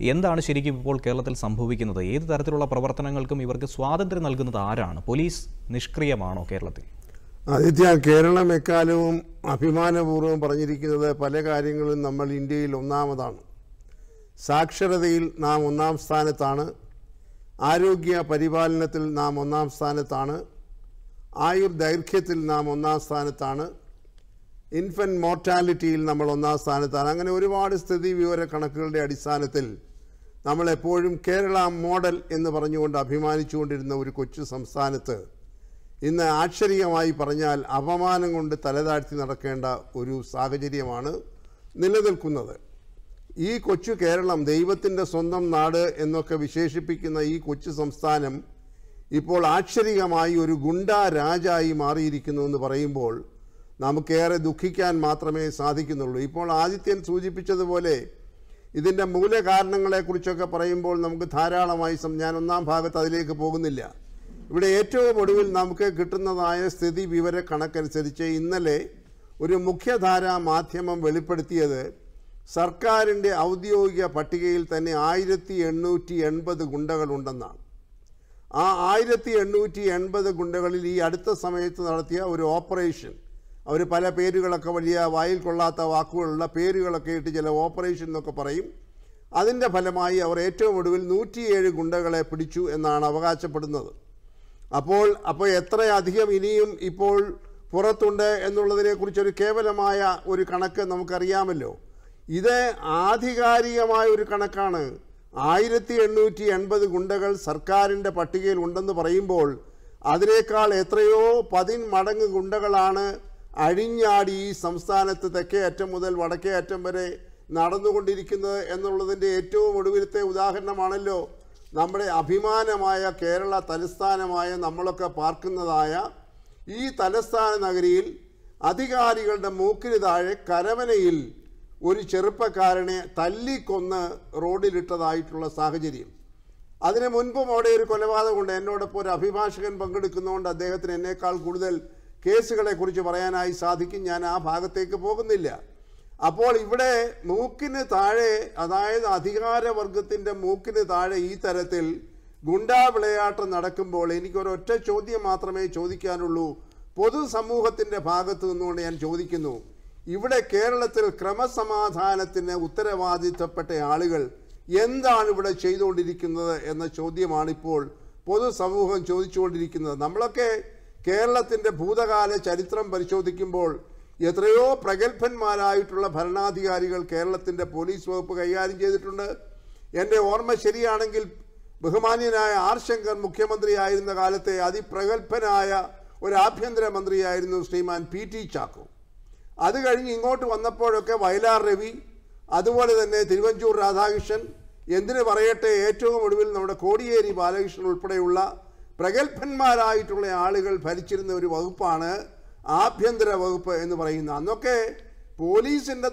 എന്താണ് ശരിക്കും ഇപ്പോൾ കേരളത്തിൽ സംഭവിക്കുന്നത്? ഏത് തരത്തിലുള്ള പ്രവർത്തനങ്ങൾക്കും ഇവർക്ക് സ്വാതന്ത്ര്യം നൽകുന്നത് ആരാണ്? പോലീസ് നിഷ്ക്രിയമാണോ കേരളത്തിൽ? ആദിത്യ, കേരളം എക്കാലവും അഭിമാനപൂർവ്വം പറഞ്ഞിരിക്കുന്നത് പല കാര്യങ്ങളും നമ്മൾ ഇന്ത്യയിൽ ഒന്നാമതാണ്. സാക്ഷരതയിൽ നാം ഒന്നാം സ്ഥാനത്താണ്, ആരോഗ്യ പരിപാലനത്തിൽ നാം ഒന്നാം സ്ഥാനത്താണ്, ആയുർദൈർഘ്യത്തിൽ നാം ഒന്നാം സ്ഥാനത്താണ്, ഇൻഫൻറ്റ് മോർട്ടാലിറ്റിയിൽ നമ്മൾ ഒന്നാം സ്ഥാനത്താണ്. അങ്ങനെ ഒരുപാട് സ്ഥിതി വിവര കണക്കുകളുടെ അടിസ്ഥാനത്തിൽ നമ്മളെപ്പോഴും കേരള മോഡൽ എന്ന് പറഞ്ഞുകൊണ്ട് അഭിമാനിച്ചുകൊണ്ടിരുന്ന ഒരു കൊച്ചു സംസ്ഥാനത്ത് ഇന്ന് ആശ്ചര്യമായി പറഞ്ഞാൽ അപമാനം കൊണ്ട് തലതാഴ്ത്തി നടക്കേണ്ട ഒരു സാഹചര്യമാണ് നിലനിൽക്കുന്നത്. ഈ കൊച്ചു കേരളം, ദൈവത്തിൻ്റെ സ്വന്തം നാട് എന്നൊക്കെ വിശേഷിപ്പിക്കുന്ന ഈ കൊച്ചു സംസ്ഥാനം ഇപ്പോൾ ആശ്ചര്യമായി ഒരു ഗുണ്ടാ രാജായി മാറിയിരിക്കുന്നു എന്ന് പറയുമ്പോൾ നമുക്കേറെ ദുഃഖിക്കാൻ മാത്രമേ സാധിക്കുന്നുള്ളൂ. ഇപ്പോൾ ആദിത്യൻ സൂചിപ്പിച്ചതുപോലെ ഇതിൻ്റെ മൂലകാരണങ്ങളെക്കുറിച്ചൊക്കെ പറയുമ്പോൾ നമുക്ക് ധാരാളമായി ഞാൻ ഒന്നാം ഭാഗത്ത് അതിലേക്ക് പോകുന്നില്ല. ഇവിടെ ഏറ്റവും ഒടുവിൽ നമുക്ക് കിട്ടുന്നതായ സ്ഥിതി വിവര കണക്കനുസരിച്ച് ഇന്നലെ ഒരു മുഖ്യധാരാ മാധ്യമം വെളിപ്പെടുത്തിയത് സർക്കാരിൻ്റെ ഔദ്യോഗിക പട്ടികയിൽ തന്നെ 1880 ഗുണ്ടകളുണ്ടെന്നാണ്. ആ 1880 ഗുണ്ടകളിൽ ഈ അടുത്ത സമയത്ത് നടത്തിയ ഒരു ഓപ്പറേഷൻ, അവർ പല പേരുകളൊക്കെ വലിയ വായിൽ കൊള്ളാത്ത വാക്കുകളുള്ള പേരുകളൊക്കെ ഇട്ട് ചില ഓപ്പറേഷൻ എന്നൊക്കെ പറയും. അതിൻ്റെ ഫലമായി അവർ ഏറ്റവും ഒടുവിൽ 107 ഗുണ്ടകളെ പിടിച്ചു എന്നാണ് അവകാശപ്പെടുന്നത്. അപ്പോൾ എത്രയധികം ഇനിയും ഇപ്പോൾ പുറത്തുണ്ട് എന്നുള്ളതിനെക്കുറിച്ചൊരു കേവലമായ ഒരു കണക്ക് നമുക്കറിയാമല്ലോ. ഇത് ആധികാരികമായ ഒരു കണക്കാണ്. 1880 ഗുണ്ടകൾ സർക്കാരിൻ്റെ പട്ടികയിൽ ഉണ്ടെന്ന് പറയുമ്പോൾ അതിനേക്കാൾ എത്രയോ 10 മടങ്ങ് ഗുണ്ടകളാണ് അഴിഞ്ഞാടി ഈ സംസ്ഥാനത്ത് തെക്കേ അറ്റം മുതൽ വടക്കേ അറ്റം വരെ നടന്നുകൊണ്ടിരിക്കുന്നത് എന്നുള്ളതിൻ്റെ ഏറ്റവും ഒടുവിലത്തെ ഉദാഹരണമാണല്ലോ നമ്മുടെ അഭിമാനമായ കേരള തലസ്ഥാനമായ നമ്മളൊക്കെ പാർക്കുന്നതായ ഈ തലസ്ഥാന നഗരിയിൽ അധികാരികളുടെ മൂക്കിന് താഴെ കരവനയിൽ ഒരു ചെറുപ്പക്കാരനെ തല്ലിക്കൊന്ന് റോഡിലിട്ടതായിട്ടുള്ള സാഹചര്യം. അതിന് മുൻപും അവിടെ ഒരു കൊലപാതകമുണ്ട്. എന്നോടൊപ്പം ഒരു അഭിഭാഷകൻ പങ്കെടുക്കുന്നതുകൊണ്ട് അദ്ദേഹത്തിന് എന്നേക്കാൾ കൂടുതൽ കേസുകളെക്കുറിച്ച് പറയാനായി സാധിക്കും. ഞാൻ ആ ഭാഗത്തേക്ക് പോകുന്നില്ല. അപ്പോൾ ഇവിടെ മൂക്കിന് താഴെ, അതായത് അധികാരവർഗത്തിൻ്റെ മൂക്കിന് താഴെ ഈ തരത്തിൽ ഗുണ്ടാ വിളയാട്ടം നടക്കുമ്പോൾ എനിക്കൊരൊറ്റ ചോദ്യം മാത്രമേ ചോദിക്കാനുള്ളൂ. പൊതുസമൂഹത്തിൻ്റെ ഭാഗത്ത് നിന്നുകൊണ്ട് ഞാൻ ചോദിക്കുന്നു, ഇവിടെ കേരളത്തിൽ ക്രമസമാധാനത്തിന് ഉത്തരവാദിത്തപ്പെട്ട ആളുകൾ എന്താണ് ഇവിടെ ചെയ്തുകൊണ്ടിരിക്കുന്നത് എന്ന ചോദ്യമാണിപ്പോൾ പൊതുസമൂഹം ചോദിച്ചുകൊണ്ടിരിക്കുന്നത്. നമ്മളൊക്കെ കേരളത്തിൻ്റെ ഭൂതകാല ചരിത്രം പരിശോധിക്കുമ്പോൾ എത്രയോ പ്രഗത്ഭന്മാരായിട്ടുള്ള ഭരണാധികാരികൾ കേരളത്തിൻ്റെ പോലീസ് വകുപ്പ് കൈകാര്യം ചെയ്തിട്ടുണ്ട്. എൻ്റെ ഓർമ്മ ശരിയാണെങ്കിൽ ബഹുമാന്യനായ ആർ ശങ്കർ മുഖ്യമന്ത്രിയായിരുന്ന കാലത്തെ അതിപ്രഗത്ഭനായ ഒരു ആഭ്യന്തരമന്ത്രിയായിരുന്നു ശ്രീമാൻ പി.ടി. ചാക്കോ. അത് കഴിഞ്ഞ് ഇങ്ങോട്ട് വന്നപ്പോഴൊക്കെ വയലാർ രവി, അതുപോലെ തന്നെ തിരുവഞ്ചൂർ രാധാകൃഷ്ണൻ, എന്തിനു പറയട്ടെ ഏറ്റവും ഒടുവിൽ നമ്മുടെ കോടിയേരി ബാലകൃഷ്ണൻ ഉൾപ്പെടെയുള്ള പ്രഗത്ഭന്മാരായിട്ടുള്ള ആളുകൾ ഭരിച്ചിരുന്ന ഒരു വകുപ്പാണ് ആഭ്യന്തര വകുപ്പ് എന്ന് പറയുന്നത്. അന്നൊക്കെ പോലീസിൻ്റെ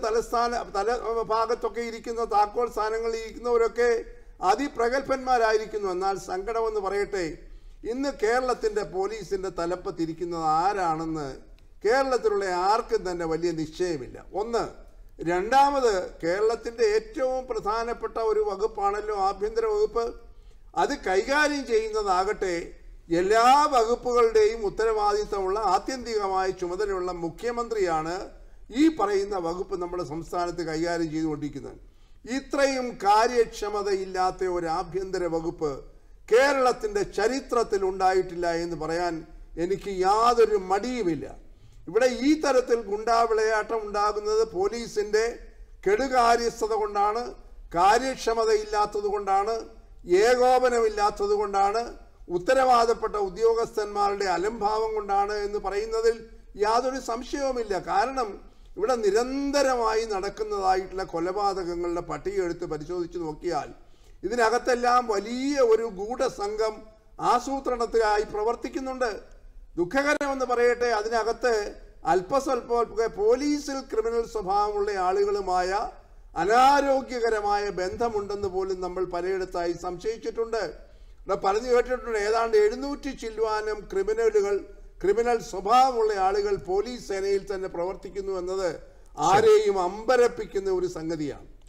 ഭാഗത്തൊക്കെ ഇരിക്കുന്ന താക്കോൽ സ്ഥാനങ്ങളിൽ ഇരിക്കുന്നവരൊക്കെ അതിപ്രഗത്ഭന്മാരായിരിക്കുന്നു. എന്നാൽ സങ്കടമെന്ന് പറയട്ടെ, ഇന്ന് കേരളത്തിൻ്റെ പോലീസിൻ്റെ തലപ്പത്തിരിക്കുന്നത് ആരാണെന്ന് കേരളത്തിലുള്ള ആർക്കും തന്നെ വലിയ നിശ്ചയമില്ല. ഒന്ന്. രണ്ടാമത്, കേരളത്തിൻ്റെ ഏറ്റവും പ്രധാനപ്പെട്ട ഒരു വകുപ്പാണല്ലോ ആഭ്യന്തര വകുപ്പ്. അത് കൈകാര്യം ചെയ്യുന്നതാകട്ടെ എല്ലാ വകുപ്പുകളുടെയും ഉത്തരവാദിത്തമുള്ള ആത്യന്തികമായ ചുമതലയുള്ള മുഖ്യമന്ത്രിയാണ് ഈ പറയുന്ന വകുപ്പ് നമ്മുടെ സംസ്ഥാനത്ത് കൈകാര്യം ചെയ്തുകൊണ്ടിരിക്കുന്നത്. ഇത്രയും കാര്യക്ഷമതയില്ലാത്ത ഒരു ആഭ്യന്തര വകുപ്പ് കേരളത്തിൻ്റെ ചരിത്രത്തിൽ ഉണ്ടായിട്ടില്ല എന്ന് പറയാൻ എനിക്ക് യാതൊരു മടിയുമില്ല. ഇവിടെ ഈ തരത്തിൽ ഗുണ്ടാവിളയാട്ടം ഉണ്ടാകുന്നത് പോലീസിൻ്റെ കെടുകാര്യസ്ഥത കൊണ്ടാണ്, കാര്യക്ഷമതയില്ലാത്തത് കൊണ്ടാണ്, ഏകോപനമില്ലാത്തത് കൊണ്ടാണ്, ഉത്തരവാദപ്പെട്ട ഉദ്യോഗസ്ഥന്മാരുടെ അലംഭാവം കൊണ്ടാണ് എന്ന് പറയുന്നതിൽ യാതൊരു സംശയവുമില്ല. കാരണം ഇവിടെ നിരന്തരമായി നടക്കുന്നതായിട്ടുള്ള കൊലപാതകങ്ങളുടെ പട്ടിക എടുത്ത് പരിശോധിച്ച് നോക്കിയാൽ ഇതിനകത്തെല്ലാം വലിയ ഒരു ഗൂഢസംഘം ആസൂത്രണത്തിലായി പ്രവർത്തിക്കുന്നുണ്ട്. ദുഃഖകരമെന്ന് പറയട്ടെ, അതിനകത്ത് അല്പസ്വല്പ പോലീസിൽ ക്രിമിനൽ സ്വഭാവമുള്ള ആളുകളുമായ അനാരോഗ്യകരമായ ബന്ധമുണ്ടെന്ന് പോലും നമ്മൾ പലയിടത്തായി സംശയിച്ചിട്ടുണ്ട്. ഇവിടെ പറഞ്ഞു കേട്ടിട്ടുണ്ട് ഏതാണ്ട് 700 ചില്ലുവാനും ക്രിമിനൽ സ്വഭാവമുള്ള ആളുകൾ പോലീസ് സേനയിൽ തന്നെ പ്രവർത്തിക്കുന്നു എന്നത് ആരെയും അമ്പരപ്പിക്കുന്ന ഒരു സംഗതിയാണ്.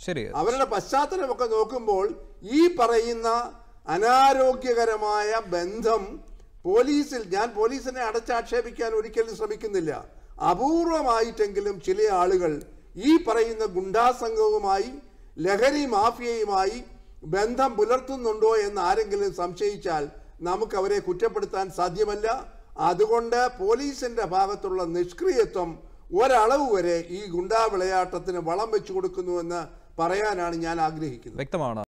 ശരി. അവരുടെ പശ്ചാത്തലമൊക്കെ നോക്കുമ്പോൾ ഈ പറയുന്ന അനാരോഗ്യകരമായ ബന്ധം പോലീസിൽ, ഞാൻ പോലീസിനെ അടച്ചാക്ഷേപിക്കാൻ ഒരിക്കലും ശ്രമിക്കുന്നില്ല, അപൂർവമായിട്ടെങ്കിലും ചില ആളുകൾ ഈ പറയുന്ന ഗുണ്ടാസംഘവുമായി ലഹരി മാഫിയയുമായി ബന്ധം പുലർത്തുന്നുണ്ടോ എന്ന് ആരെങ്കിലും സംശയിച്ചാൽ നമുക്ക് അവരെ കുറ്റപ്പെടുത്താൻ സാധ്യമല്ല. അതുകൊണ്ട് പോലീസിന്റെ ഭാഗത്തുള്ള നിഷ്ക്രിയത്വം ഒരളവ് വരെ ഈ ഗുണ്ടാ വിളയാട്ടത്തിന് വളം വെച്ചു കൊടുക്കുന്നുവെന്ന് പറയാനാണ് ഞാൻ ആഗ്രഹിക്കുന്നത്. വ്യക്തമാണ്.